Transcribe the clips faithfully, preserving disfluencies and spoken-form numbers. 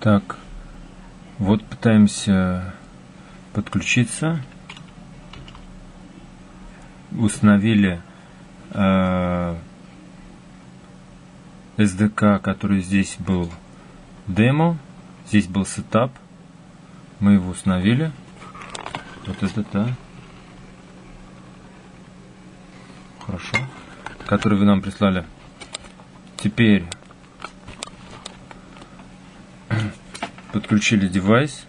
Так, вот пытаемся подключиться. Установили э, эс ди кей, который здесь был демо, здесь был сетап. Мы его установили. Вот это, да. Хорошо. Который вы нам прислали. Теперь подключили девайс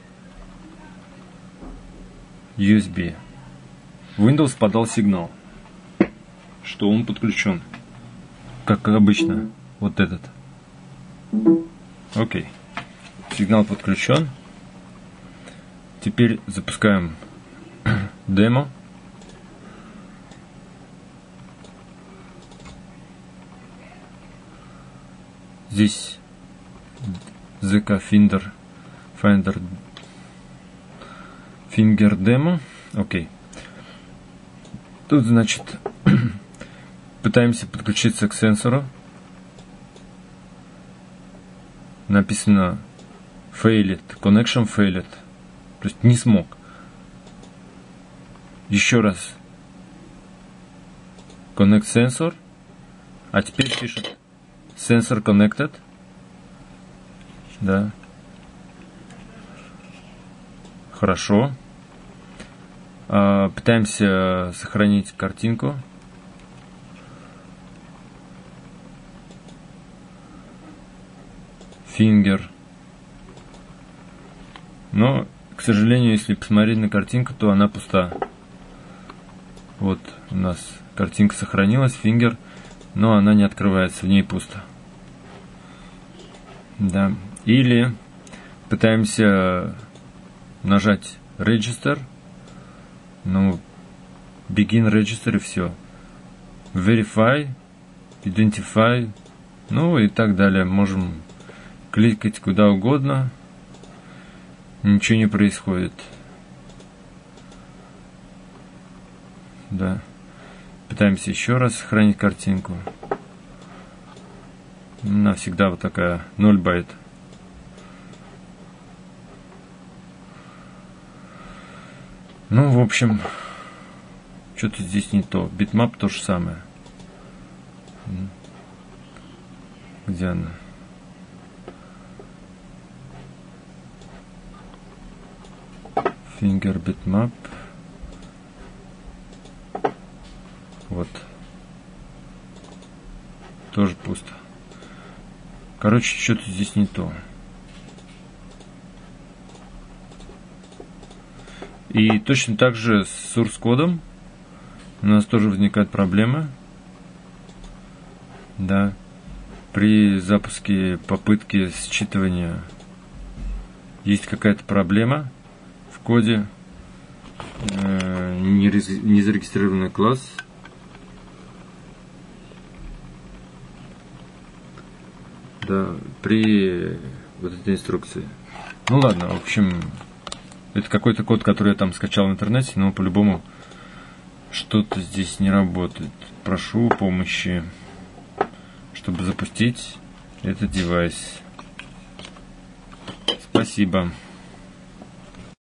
ю эс би. Windows подал сигнал, что он подключен. Как обычно, вот этот. Окей. Сигнал подключен. Теперь запускаем демо. Здесь зэ ка Finder, Finder Finger Demo. Окей. Тут, значит, пытаемся подключиться к сенсору. Написано failed, connection failed. То есть не смог. Еще раз. Connect sensor. А теперь пишет sensor connected. Да. Хорошо. А, пытаемся сохранить картинку. Finger. Но, к сожалению, если посмотреть на картинку, то она пуста. Вот у нас картинка сохранилась, Finger, но она не открывается, в ней пусто. Да. Или пытаемся нажать Register. Ну, Begin Register и все. Verify, Identify, ну и так далее. Можем кликать куда угодно. Ничего не происходит. Да. Пытаемся еще раз сохранить картинку. Навсегда вот такая ноль байт. Ну, в общем, что-то здесь не то. Bitmap то же самое. Где она? Finger Bitmap. Вот. Тоже пусто. Короче, что-то здесь не то. И точно так же с source кодом у нас тоже возникают проблемы. Да. При запуске попытки считывания есть какая-то проблема в коде. Э, не, не зарегистрированный класс. Да, при вот этой инструкции. Ну ладно, в общем, это какой-то код, который я там скачал в интернете, но по-любому что-то здесь не работает. Прошу помощи, чтобы запустить этот девайс. Спасибо.